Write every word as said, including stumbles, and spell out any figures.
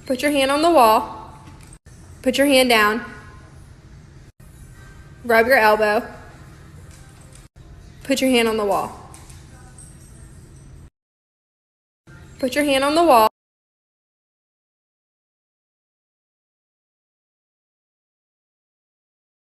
Put your hand on the wall. Put your hand down. Rub your elbow. Put your hand on the wall. Put your hand on the wall.